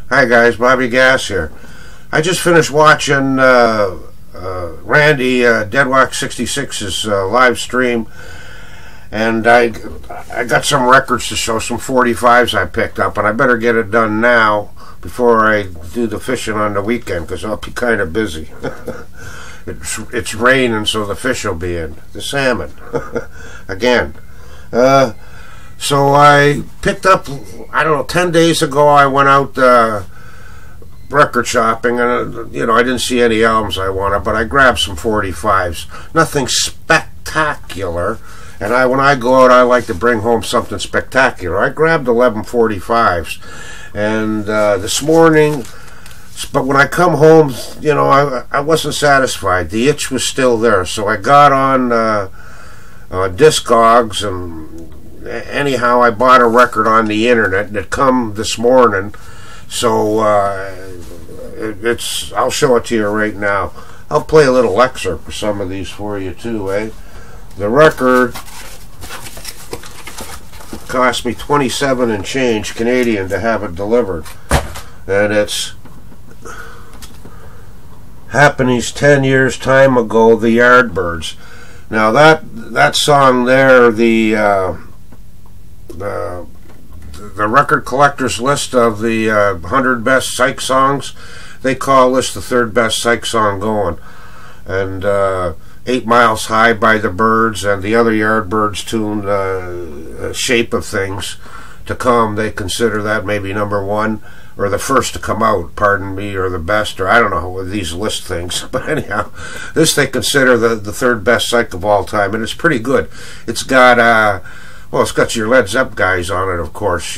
Hi guys, Bobby Gass here. I just finished watching Randy Deadwax 66's live stream, and I got some records to show, some 45s I picked up, and I better get it done now before I do the fishing on the weekend, because I'll be kind of busy. It's raining, so the fish will be in. The salmon. Again. So I picked up, I don't know, 10 days ago I went out record shopping, and I didn't see any albums I wanted, but I grabbed some 45s. Nothing spectacular, and when I go out I like to bring home something spectacular. I grabbed 11 45s, and this morning, but when I come home, I wasn't satisfied. The itch was still there, so I got on Discogs, and anyhow I bought a record on the internet, and it come this morning, so I'll show it to you right now. I'll play a little excerpt for some of these for you too, eh? The record cost me 27 and change Canadian to have it delivered, and it's Happenings 10 years time ago, the Yardbirds. Now that song there, the record collector's list of the 100 best psych songs, they call this the third best psych song going. And 8 Miles High by the Byrds and the other Yardbirds tune, Shape of Things to Come, they consider that maybe number one, or the first to come out, pardon me, or the best, or I don't know what these list things, but anyhow, this they consider the third best psych of all time, and it's pretty good. It's got it's got your Led Zepp guys on it, of course.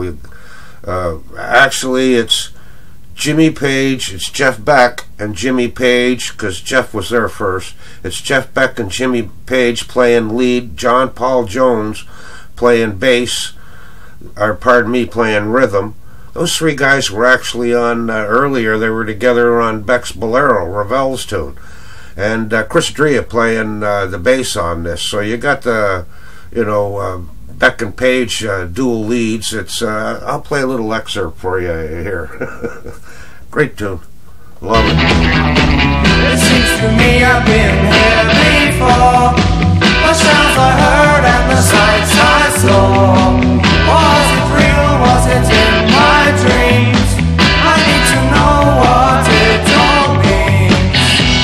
Actually, it's Jimmy Page, it's Jeff Beck and Jimmy Page, because Jeff was there first. It's Jeff Beck and Jimmy Page playing lead, John Paul Jones playing bass, or pardon me, playing rhythm. Those three guys were actually on earlier. They were together on Beck's Bolero, Ravel's tune, and Chris Drea playing the bass on this. So you got the Beck and Page dual leads. I'll play a little excerpt for you here. Great tune. Love it. It seems to me I've been here before. The sounds I heard and the sights I saw. Was it real? Was it in my dreams? I need to know what it all means.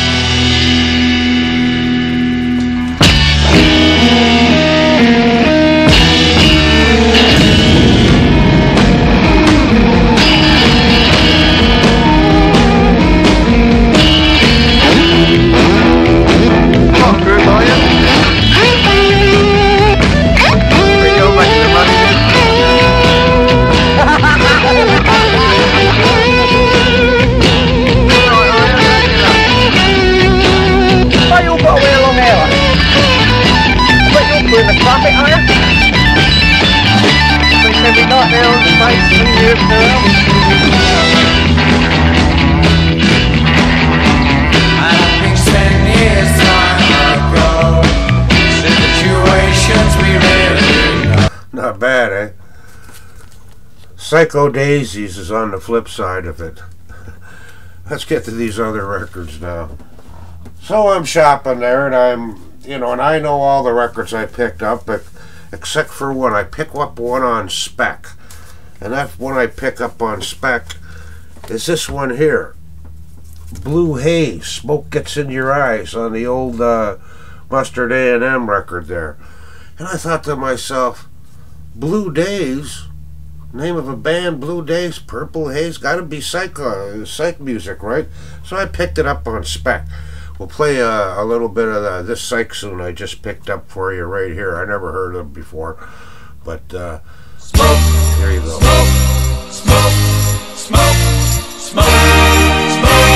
Hungry, are you? We go back to the money. Why you got away along here? But you're putting the carpet on you? But maybe not there on the face in your girl. I think 10 years time ago, situations we really know. Not bad, eh? Psycho Daisies is on the flip side of it. Let's get to these other records now. So I'm shopping there, and and I know all the records I picked up, but except for one. I pick up one on spec, and that one I pick up on spec is this one here. Blue Haze, Smoke Gets in Your Eyes, on the old Mustard A&M record there. And I thought to myself, Blue Days? Name of a band, Blue Days, Purple Haze, gotta be psych music, right? So I picked it up on spec. We'll play a little bit of this psych tune I just picked up for you right here. I never heard of it before, but Smoke, here you go. smoke, smoke, smoke, smoke, smoke,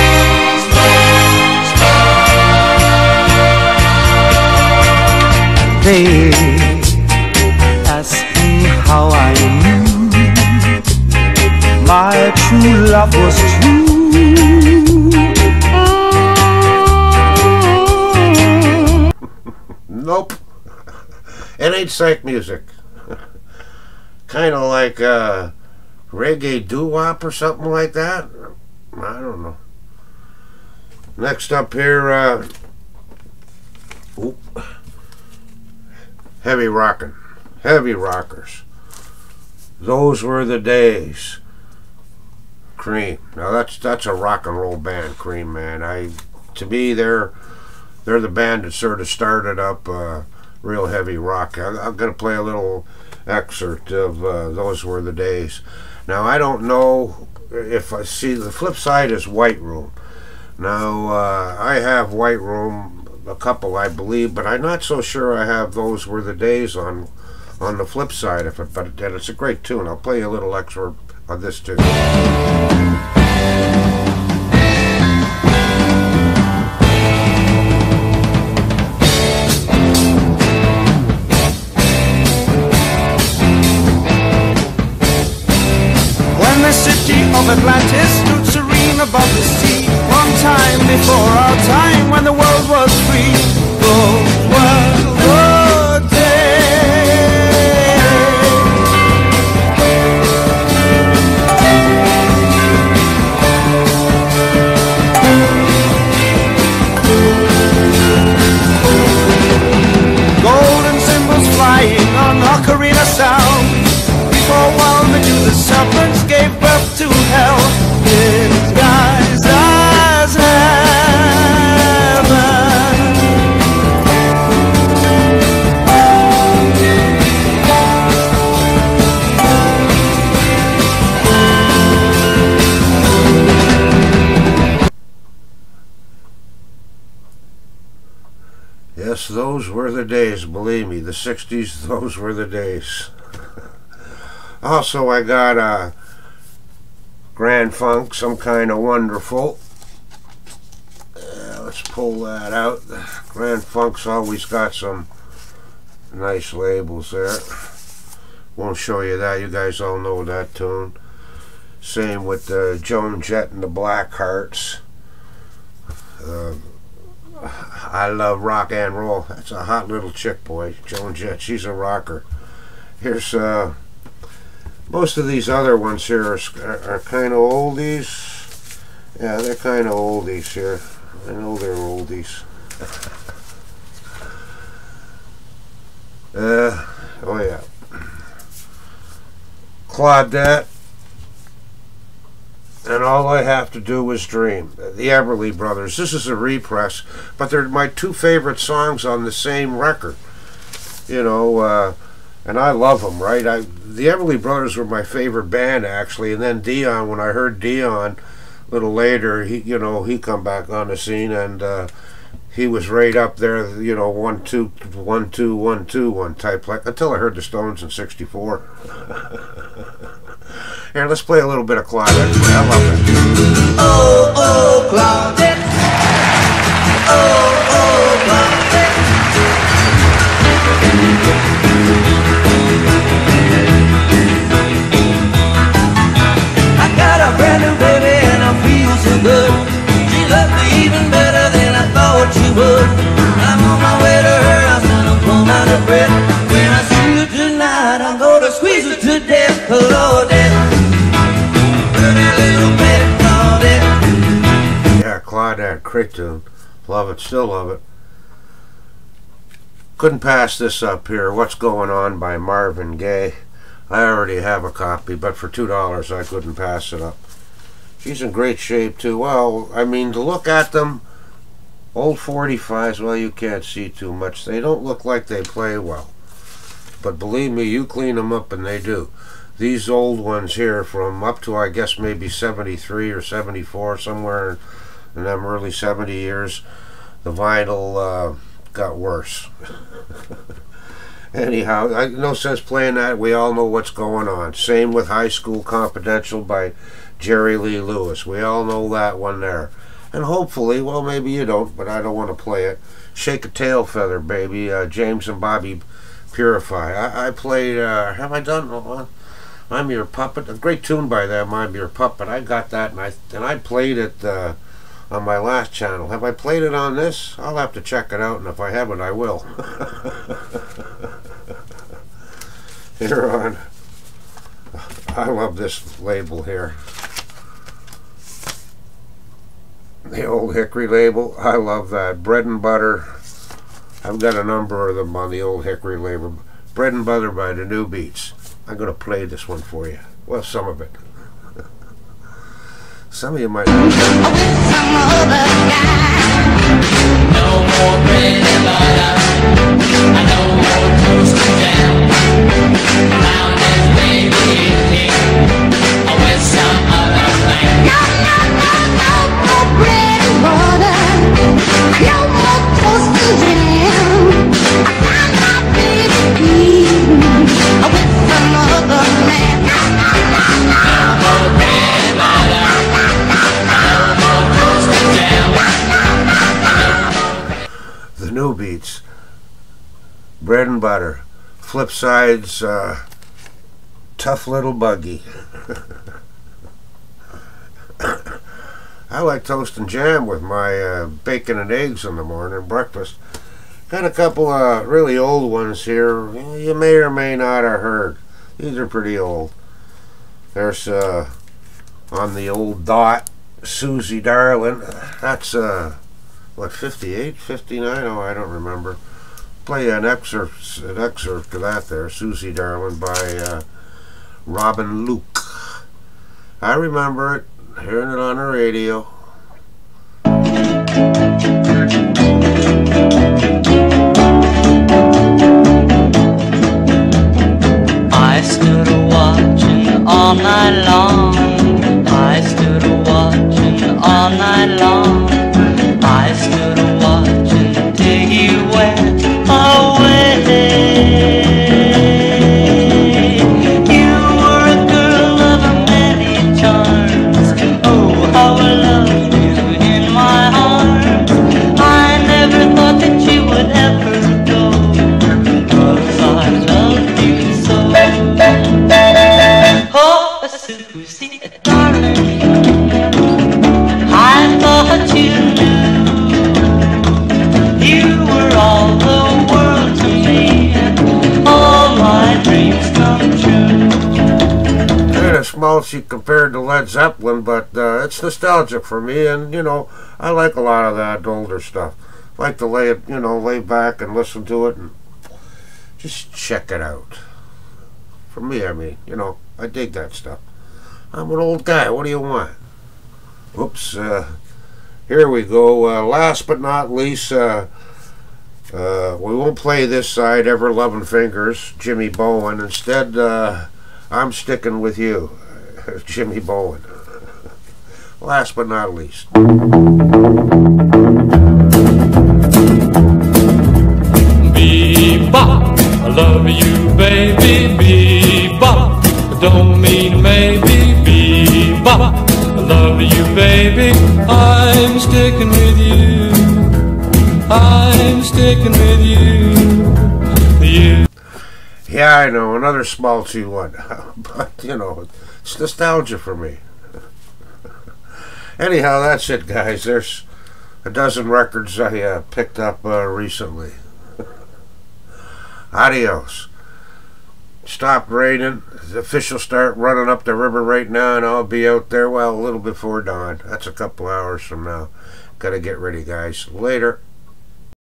smoke, smoke. They ask me how I knew my true love was true. Nope. It ain't psych music. Kind of like reggae doo-wop or something like that. I don't know. Next up here, heavy rockin', heavy rockers. Those Were the Days. Cream. Now that's a rock and roll band, Cream, man. To me, they're the band that sort of started up real heavy rock. I'm gonna play a little excerpt of Those Were the Days. Now I don't know if I see the flip side is White Room. Now I have White Room, a couple I believe, but I'm not so sure I have Those Were the Days on the flip side of it. But it's a great tune. I'll play you a little excerpt of this too. When the city of Atlantis stood serene above the sea, long time before our time, when the world was free, those were the days. Golden cymbals flying on ocarina sound, before one the serpents gave birth to hell, disguised as heaven. Yes, those were the days, believe me, the 60s, those were the days. Also, I got Grand Funk, Some Kind of Wonderful. Let's pull that out. Grand Funk's always got some nice labels there. Won't show you that. You guys all know that tune. Same with Joan Jett and the Blackhearts. I love rock and roll. That's a hot little chick, boy. Joan Jett, she's a rocker. Here's most of these other ones here are kind of oldies. Yeah, they're kind of oldies here. I know they're oldies. Oh yeah. Claudette. And All I Have to Do Is Dream. The Everly Brothers. This is a repress, but they're my two favorite songs on the same record. You know, and I love them, right? The Everly Brothers were my favorite band, actually, and then Dion, when I heard Dion a little later, he come back on the scene, and he was right up there, 1 2 1 2 1 2 1 type, like, until I heard the Stones in '64. Here, let's play a little bit of Claudette. I love it. Oh, oh, Claudette. Oh, oh, Claudette. I got a brand new baby and I feel so good. She loves me even better than I thought she would. I'm on my way to her house and I'm plumb out of breath. When I see her tonight, I'm gonna squeeze her to death. Claudette. Yeah, Claudette, great tune. Love it, still love it. Couldn't pass this up here. What's Going On by Marvin Gaye. I already have a copy, but for $2 I couldn't pass it up. She's in great shape too. Well, I mean, to look at them, old 45s, well, you can't see too much. They don't look like they play well. But believe me, you clean them up and they do. These old ones here from up to, I guess, maybe 73 or 74, somewhere in them early 70 years, the vinyl got worse. Anyhow, no sense playing that. We all know what's going on. Same with High School Confidential by Jerry Lee Lewis. We all know that one there. And hopefully, well, maybe you don't, but I don't want to play it. Shake a Tail Feather, baby. James and Bobby Purify. I played, have I done? I'm Your Puppet, a great tune by them, I'm Your Puppet. I got that, and I played it on my last channel. Have I played it on this? I'll have to check it out, and if I haven't, I will. Here on I love this label here. The Old Hickory label. I love that. Bread and Butter. I've got a number of them on the Old Hickory label. Bread and Butter by the New Beats. I'm going to play this one for you. Well, some of it. Some of you might know. No more bread and butter. No more toast and jam. Found his baby eating with some other thing. No more bread and butter. No more toast and jam. I found my baby eating with some other man. No more bread and butter. No more toast and jam. The New Beats. Bread and Butter. Flip sides, Tough Little Buggy. I like toast and jam with my bacon and eggs in the morning breakfast. Got a couple of really old ones here you may or may not have heard. These are pretty old. There's on the old dot, Susie Darling. That's what, 58, 59? Oh, I don't remember. Play an excerpt of that there, Susie Darling by Robin Luke. I remember it, hearing it on the radio. I stood watching all night long. I stood watching all night long. I stood watching till you went away. You were a girl of many charms. Oh, how I loved you in my arms. I never thought that you would ever go, 'cause I loved you so. Oh, Susie, darling, I thought you knew you were all the world to me. All my dreams come true. Kind of schmaltzy compared to Led Zeppelin, but it's nostalgic for me, and you know, I like a lot of that older stuff. I like to lay back and listen to it and just check it out. For me, I mean, you know, I dig that stuff. I'm an old guy. What do you want? Oops. Here we go. Last but not least, we won't play this side, Ever Loving Fingers, Jimmy Bowen. Instead, I'm Sticking With You, Jimmy Bowen. Last but not least. Bebop, I love you, baby. Bebop, don't mean maybe. Bebop, I love you, baby. I'm sticking with you. I'm sticking with you. You. Yeah, I know, another schmaltzy one. But, you know, it's nostalgia for me. Anyhow, that's it, guys. There's a dozen records I picked up recently. Adios. Stop raining. The officials start running up the river right now, and I'll be out there, well, a little before dawn. That's a couple hours from now. Gotta get ready, guys. Later.